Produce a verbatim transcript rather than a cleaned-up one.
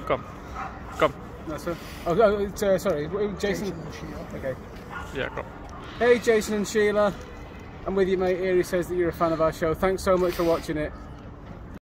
Come. Come. That's it. Oh, oh it's, uh, sorry, Jason. Jason and Sheila. Okay. Yeah, come. Hey, Jason and Sheila. I'm with you, mate. Here he says that you're a fan of our show. Thanks so much for watching it.